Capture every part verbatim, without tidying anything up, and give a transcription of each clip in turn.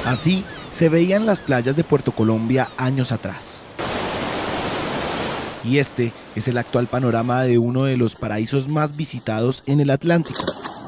Así se veían las playas de Puerto Colombia años atrás. Y este es el actual panorama de uno de los paraísos más visitados en el Atlántico.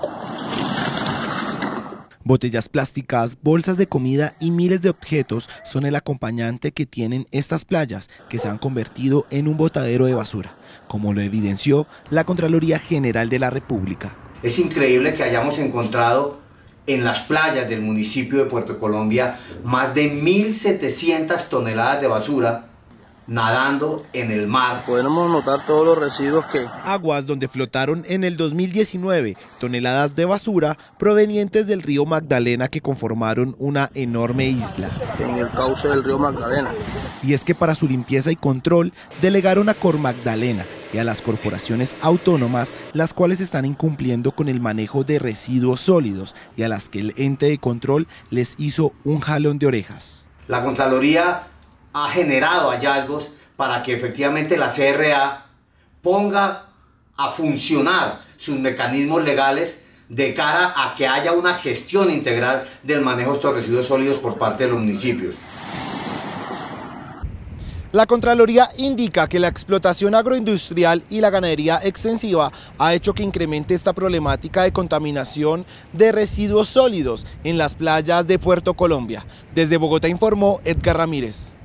Botellas plásticas, bolsas de comida y miles de objetos son el acompañante que tienen estas playas, que se han convertido en un botadero de basura, como lo evidenció la Contraloría General de la República. Es increíble que hayamos encontrado en las playas del municipio de Puerto Colombia más de mil setecientas toneladas de basura nadando en el mar. Podemos notar todos los residuos que... Aguas donde flotaron en el dos mil diecinueve toneladas de basura provenientes del río Magdalena que conformaron una enorme isla. En el cauce del río Magdalena. Y es que para su limpieza y control delegaron a Cormagdalena y a las corporaciones autónomas, las cuales están incumpliendo con el manejo de residuos sólidos y a las que el ente de control les hizo un jalón de orejas. La Contraloría ha generado hallazgos para que efectivamente la C R A ponga a funcionar sus mecanismos legales de cara a que haya una gestión integral del manejo de estos residuos sólidos por parte de los municipios. La Contraloría indica que la explotación agroindustrial y la ganadería extensiva ha hecho que incremente esta problemática de contaminación de residuos sólidos en las playas de Puerto Colombia. Desde Bogotá informó Edgar Ramírez.